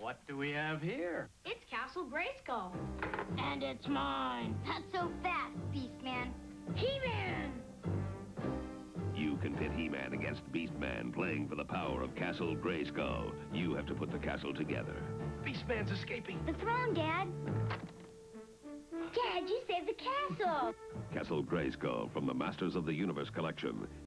What do we have here? It's Castle Grayskull. And it's mine. Not so fast, Beastman. He-Man! You can pit He-Man against Beastman, playing for the power of Castle Grayskull. You have to put the castle together. Beastman's escaping. The throne, Dad. Dad, you saved the castle. Castle Grayskull from the Masters of the Universe collection.